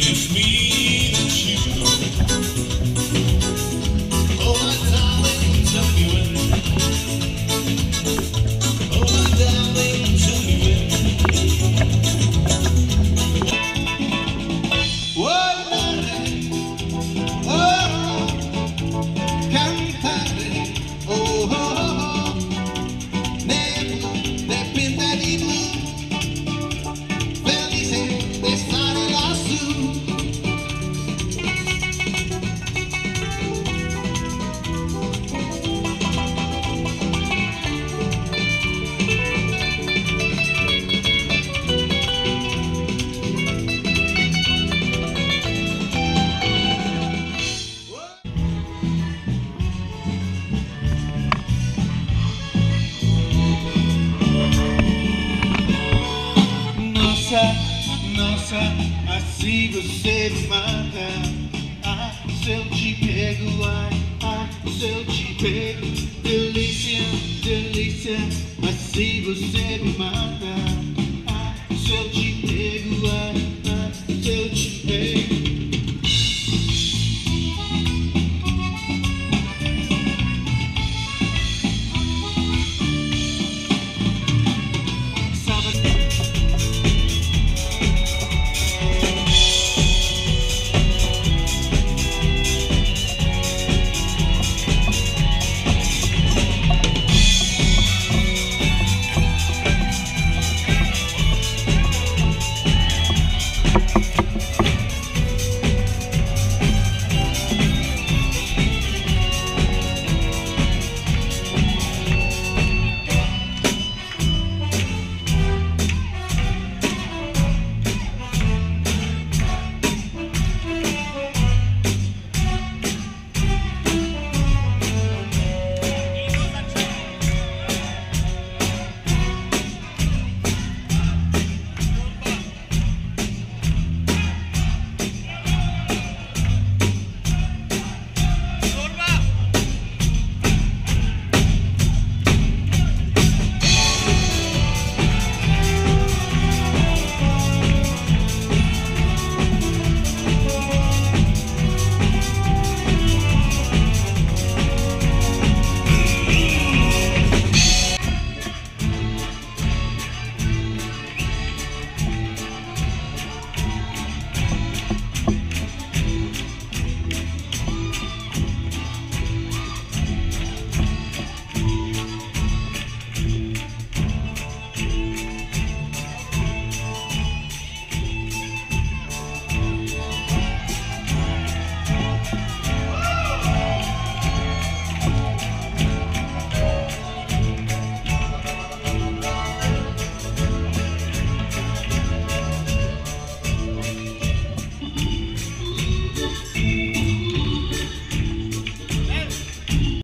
It's me that you oh my darling, tell me when. Oh my darling, tell me when. Cantare, oh, oh, oh, ne pinta di blu, felice di stare lassù. Nossa, assim você me mata. Ah, se eu te pego, ai, se eu te pego. Delícia, delícia, assim você me mata. Ah, se eu te